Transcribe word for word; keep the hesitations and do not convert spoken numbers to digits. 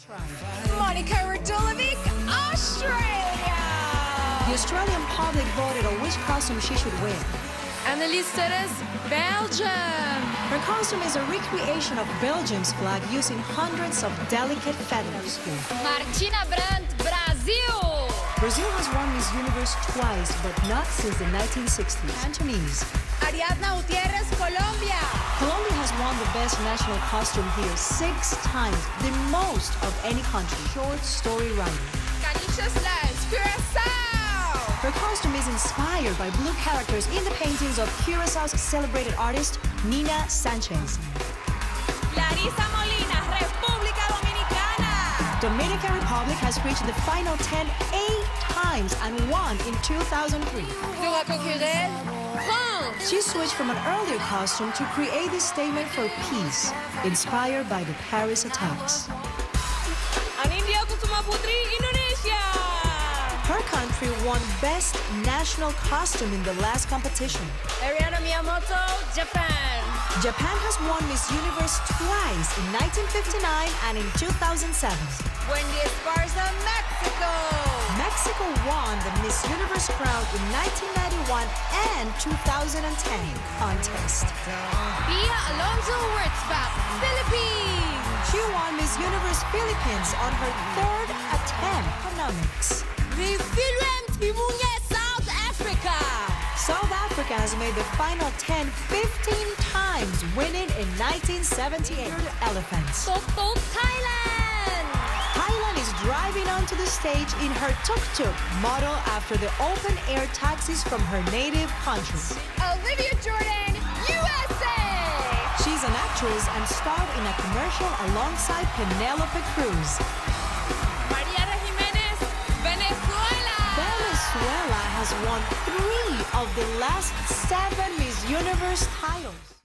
Monica Radulovic, Australia! The Australian public voted on which costume she should wear. Annelies Serres, Belgium! Her costume is a recreation of Belgium's flag using hundreds of delicate feathers. Martina Brandt, Brazil! Brazil has won Miss Universe twice, but not since the nineteen sixties. Cantonese. Ariadna Gutierrez, Colombia! Colombia has won the best national costume here six times, the most of any country. Short story writing. Kanisha Slash, Curaçao! Her costume is inspired by blue characters in the paintings of Curaçao's celebrated artist, Nina Sanchez. Larissa Molina, República Dominicana! Dominican Republic has reached the final ten eight times and won in two thousand three. Laura Coquerel, France! She switched from an earlier costume to create this statement for peace, inspired by the Paris attacks. Anindya Kusuma Putri, Indonesia! Her country won Best National Costume in the last competition. Ariana Miyamoto, Japan! Japan has won Miss Universe twice, in nineteen fifty-nine and in two thousand seven. Wendy Esparza, Mexico! Mexico won the Miss Universe crown in nineteen ninety-one and two thousand ten contest. Pia Alonso Wurtzbach, Philippines! She won Miss Universe Philippines on her third attempt. Economics. Refilwent Bimunye, South Africa! South Africa has made the final ten fifteen times, winning in nineteen seventy-eight. Elephants. Tok-Tok, Thailand! Thailand is driving onto the stage in her tuk-tuk, model after the open-air taxis from her native country. Olivia Jordan, U S A! She's an actress and starred in a commercial alongside Penelope Cruz. Mariana Jimenez, Venezuela! Venezuela has won three of the last seven Miss Universe titles.